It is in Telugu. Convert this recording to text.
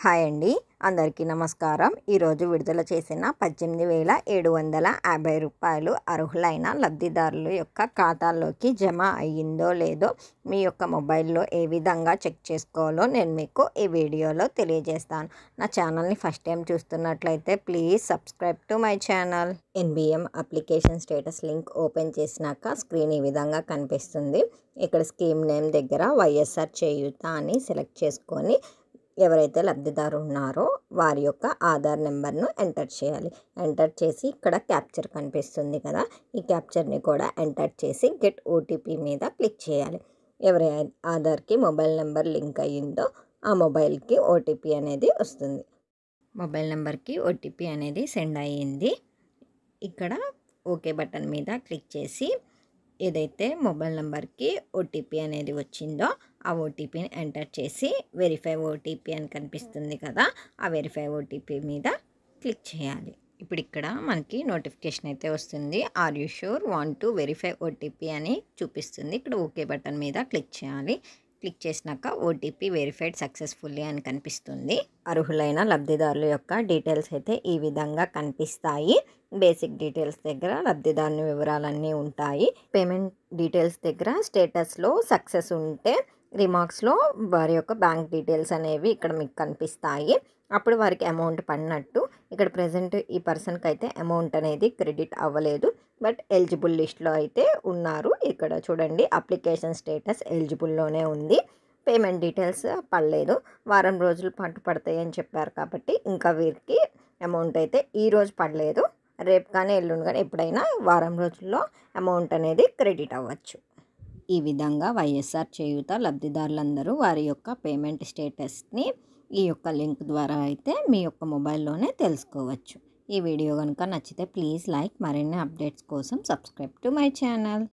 హాయ్ అండి, అందరికీ నమస్కారం. ఈరోజు విడుదల చేసిన 18,750 రూపాయలు అర్హులైన లబ్ధిదారుల యొక్క ఖాతాల్లోకి జమ అయ్యిందో లేదో మీ యొక్క మొబైల్లో ఏ విధంగా చెక్ చేసుకోవాలో నేను మీకు ఈ వీడియోలో తెలియజేస్తాను. నా ఛానల్ని ఫస్ట్ టైం చూస్తున్నట్లయితే please subscribe to my channel. NBM application status link open చేసినాక స్క్రీన్ ఈ విధంగా కనిపిస్తుంది. ఇక్కడ స్కీమ్ నేమ్ దగ్గర ysrcheyutha అని సెలెక్ట్ చేసుకొని ఎవరైతే లబ్ధిదారు ఉన్నారో వారి యొక్క ఆధార్ నెంబర్ను ఎంటర్ చేయాలి. ఎంటర్ చేసి ఇక్కడ క్యాప్చర్ కనిపిస్తుంది కదా, ఈ క్యాప్చర్ని కూడా ఎంటర్ చేసి గెట్ ఓటీపీ మీద క్లిక్ చేయాలి. ఎవరి ఆధార్కి మొబైల్ నెంబర్ లింక్ అయ్యిందో ఆ మొబైల్కి ఓటీపీ అనేది వస్తుంది. మొబైల్ నెంబర్కి ఓటీపీ అనేది సెండ్ అయ్యింది. ఇక్కడ ఓకే బటన్ మీద క్లిక్ చేసి ఏదైతే మొబైల్ నెంబర్కి ఓటీపీ అనేది వచ్చిందో ఆ ఓటీపీని ఎంటర్ చేసి వెరిఫై ఓటీపీ అని కనిపిస్తుంది కదా, ఆ వెరిఫై ఓటీపీ మీద క్లిక్ చేయాలి. ఇప్పుడు ఇక్కడ మనకి నోటిఫికేషన్ అయితే వస్తుంది. Are you sure want to verify OTP అని చూపిస్తుంది. ఇక్కడ ఓకే బటన్ మీద క్లిక్ చేయాలి. క్లిక్ చేసినాక ఓటీపీ వెరిఫైడ్ సక్సెస్ఫుల్లీ అని కనిపిస్తుంది. అర్హులైన లబ్ధిదారుల యొక్క డీటెయిల్స్ అయితే ఈ విధంగా కనిపిస్తాయి. బేసిక్ డీటెయిల్స్ దగ్గర లబ్ధిదారుని వివరాలన్నీ ఉంటాయి. పేమెంట్ డీటెయిల్స్ దగ్గర స్టేటస్లో సక్సెస్ ఉంటే రిమార్క్స్లో వారి యొక్క బ్యాంక్ డీటెయిల్స్ అనేవి ఇక్కడ మీకు కనిపిస్తాయి. అప్పుడు వారికి అమౌంట్ పడినట్టు. ఇక్కడ ప్రజెంట్ ఈ పర్సన్కి అయితే అమౌంట్ అనేది క్రెడిట్ అవ్వలేదు, బట్ ఎలిజిబుల్ లిస్ట్లో అయితే ఉన్నారు. ఇక్కడ చూడండి, అప్లికేషన్ స్టేటస్ ఎలిజిబుల్లోనే ఉంది. పేమెంట్ డీటెయిల్స్ పడలేదు, వారం రోజుల పాటు పడతాయి అని చెప్పారు కాబట్టి ఇంకా వీరికి అమౌంట్ అయితే ఈరోజు పడలేదు. రేపు కానీ ఎల్లుండి కానీ ఎప్పుడైనా వారం రోజుల్లో అమౌంట్ అనేది క్రెడిట్ అవ్వచ్చు. ఈ విధంగా ysrcheyutha లబ్ధిదారులందరూ వారి యొక్క పేమెంట్ స్టేటస్ని ఈ యొక్క లింక్ ద్వారా అయితే మీ యొక్క మొబైల్లోనే తెలుసుకోవచ్చు. ఈ వీడియో కనుక నచ్చితే ప్లీజ్ లైక్, మరిన్ని అప్డేట్స్ కోసం సబ్స్క్రైబ్ టు మై ఛానల్.